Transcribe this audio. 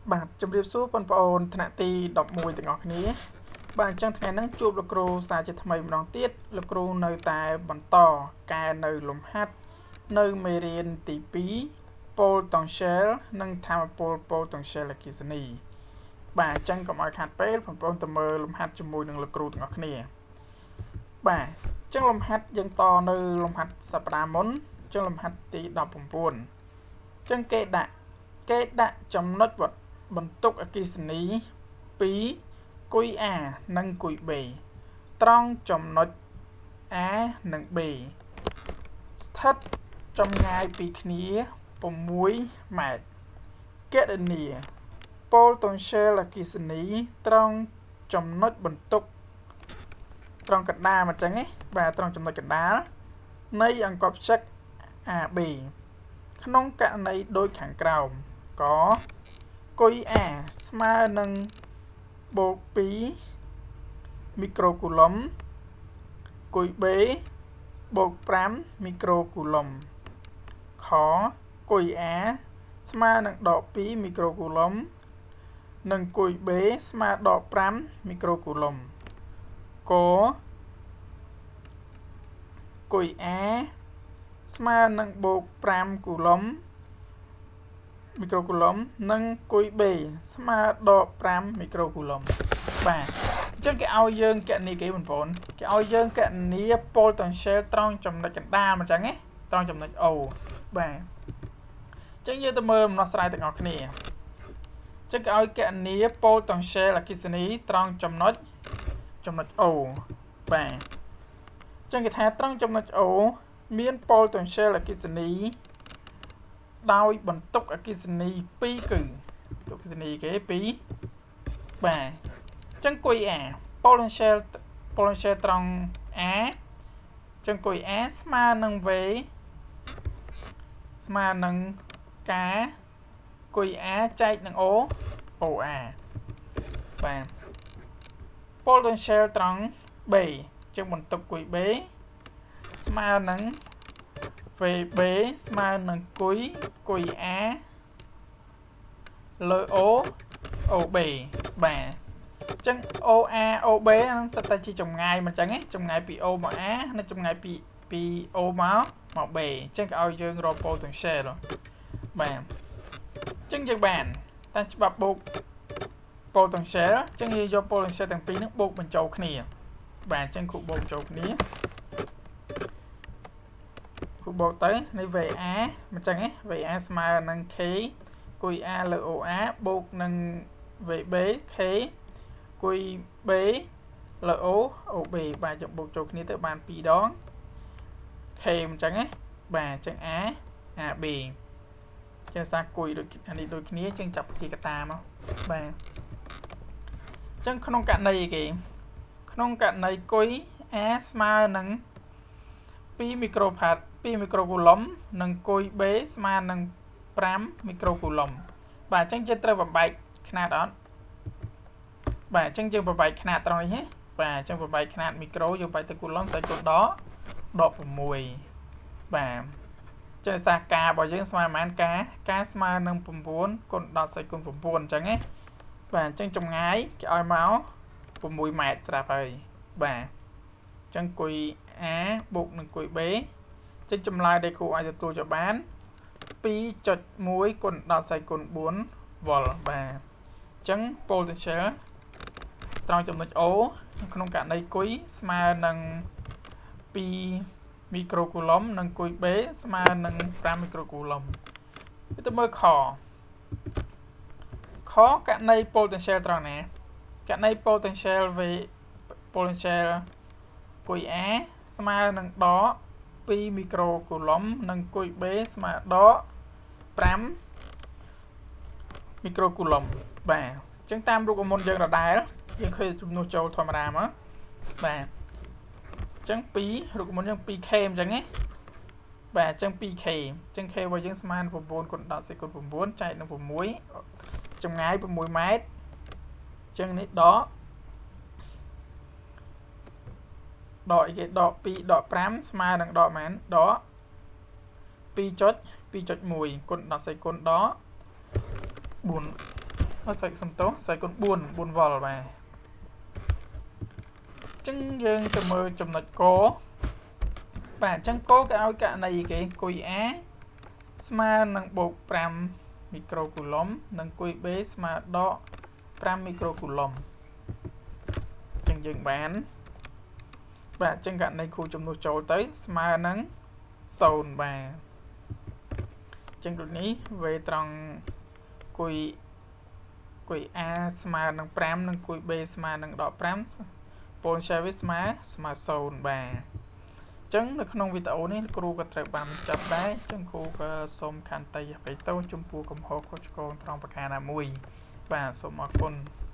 បាទជំរាបសួរបងប្អូនថ្នាក់ទី11ទាំងអស់គ្នាបាទអញ្ចឹងថ្ងៃនេះជួបលោកគ្រូសាជាថ្មីម្ដងទៀតលោកគ្រូនៅតែបន្តកែនៅលំហាត់នៅមេរៀនទី2 Potential និងធម៌ពល Potential អគ្គិសនីបាទអញ្ចឹងកុំឲ្យខាតពេលបងប្អូនទៅមើលលំហាត់ជាមួយនឹងលោកគ្រូទាំងអស់គ្នាបាទអញ្ចឹងលំហាត់យើងតនៅលំហាត់សប្តាហ៍មុនអញ្ចឹងលំហាត់ទី19អញ្ចឹងគេដាក់ចំណុចបន្ទុកអគ្គិសនី2គុយ A និងគុយ B ត្រង់ចំណុច A និង B ស្ថិតចម្ងាយពីគ្នា6ម៉ែត្រគណនា Potential អគ្គិសនីត្រង់ចំណុចបន្ទុកត្រង់កណ្ដាលមកចឹងណាបាទត្រង់ចំណុចកណ្ដាលនៃអង្កត់ផ្ចឹក AB ក្នុងករណីដូចខាងក្រោមក៏គុយ A ស្មើនឹងបូក2មីក្រូគូឡុំគុយ B បូក5មីក្រូគូឡុំខគុយ A ស្មើនឹងដក2មីក្រូគូឡុំនិងគុយ B ស្មើដក5មីក្រូគូឡុំកគុយ A ស្មើនឹងបូក5គូឡុំមីក្រូគូឡុំនិងគុយ B ស្មើដក5មីក្រូគូឡុំបាទអញ្ចឹងគេឲ្យយើងគណនាគេបងប្អូនគេឲ្យយើងគណនា Potential ត្រង់ចំណុចកណ្ដាលមកចឹងណាត្រង់ចំណុច O បាទអញ្ចឹងយើងទៅមើលដំណោះស្រាយទាំងអស់គ្នាអញ្ចឹងគេឲ្យគណនា Potential អគ្គិសនីត្រង់ចំណុច O បាទអញ្ចឹងគេថាត្រង់ចំណុច O មាន Potential អគ្គិសនីដោយបន្ទុកអគ្គិសនី2គឺបន្ទុកអគ្គិសនីគេ2បាទអញ្ចឹងគុយ A Potential ត្រង់ A អញ្ចឹងគុយ A ស្មើនឹង V ស្មើនឹង K គុយ A ចែកនឹង O OA បាទ Potential ត្រង់ B អញ្ចឹងបន្ទុកគុយ B ស្មើនឹង VB ស្មើនឹងគុយ A លើ OB បាទអញ្ចឹង OA OB ហ្នឹងសិតតែជាចម្ងាយមកអញ្ចឹងណាចម្ងាយពី O មក A និងចម្ងាយពី O មក B អញ្ចឹងគេឲ្យយើងរក Potential បាទអញ្ចឹងយើងបានតាមច្បាប់បូក Potential អញ្ចឹងយើងយក Potential ទាំងពីរហ្នឹងបូកបញ្ចូលគ្នាបាទអញ្ចឹងគូបូកបញ្ចូលគ្នាបូកទៅនៃ VA មិនចឹងទេ VA ស្មើនឹង K គុយ A លើ OA បូកនឹង VB K គុយ B លើ OB បាទយើងបូកចូលគ្នាទៅបាន2ដង K មិនចឹងទេបាទអញ្ចឹង AB ចេះសាគុយដូចអានេះដូចគ្នាចឹងចាប់ជាកតាមកបាទអញ្ចឹងក្នុងករណីគេក្នុងករណីគុយ A ស្មើនឹង2មីក្រូផាត2មីក្រូគូឡុំនិងគុយ B ស្មើនឹង5មីក្រូគូឡុំបាទអញ្ចឹងយើងត្រូវបំបែកຂະຫນាតអត់បាទអញ្ចឹងយើងបំបែកຂະຫນាតត្រង់នេះហ៎បាទអញ្ចឹងបំបែកຂະຫນាតមីក្រូយើងបែកទៅគូឡុំស្អីគុណដក6បាទចឹងសារការរបស់យើងស្មើប៉ុន្មានការស្មើនឹង9គុណ10ស្អីគុណ9អញ្ចឹងណាបាទអញ្ចឹងចម្ងាយគេឲ្យមក6ម៉ែត្រស្រាប់ហើយបាទអញ្ចឹងគុយ A បូកនឹងគុយ B ចឹងចម្លើយដែលគ្រូអាចទទួលយកបាន 2.1 គុណ10ស្អីគុណ4វ៉ុលបាទអញ្ចឹង Potential ត្រង់ចំណុច O ក្នុងករណីគុយស្មើនឹង2មីក្រូគូឡុំនិងគុយ B ស្មើនឹង5មីក្រូគូឡុំទៅមើលខករណី Potential ត្រង់ណាករណី Potential V Potential គុយ A ស្មើនឹងដក2មីក្រូគូឡុំនិងគុយ B ស្មើដក5មីក្រូគូឡុំបាទអញ្ចឹងតាមរូបមន្តយើងដដែលយើងឃើញជំនួសចូលធម្មតាមកបាទអញ្ចឹង2រូបមន្តយើង 2k អញ្ចឹងណាបាទអញ្ចឹង 2k អញ្ចឹង k របស់យើងស្មើនឹង9គុណ10សេគុណ9ចែកនឹង6ចម្ងាយ6ម៉ែត្រអញ្ចឹងនេះដកអីគេដក2ដក5ស្មើនឹងដកប៉ុន្មានដក 2.1 គុណ10សេគុណដក4 ใส่สมโตใส่คนบุญวอลไปจึงยังจะมือจำนวนโกป่าจังโกก็เอากะในcáiกุยA สมานังบวก5 มิโครคูลอมนังกุย B สมาดอ5 มิโครคูลอมจึงยังแบนป่าจังกะในคูจำนวนโจเตยสมานังโซนบ่าจึงตรงนี้เวตรองกุยA สมานัง5นังกุย B สมานังดอ5ปนใช้วิสมาโซนบ่าចឹងនៅក្នុងវីដេអូនេះគ្រូក៏ត្រូវបានចាប់ដែរចឹងគ្រូក៏សូមខន្តីអភ័យទោសចំពោះកំហុសខុសឆ្គងត្រង់ប្រការណាមួយបាទសូមអរគុណ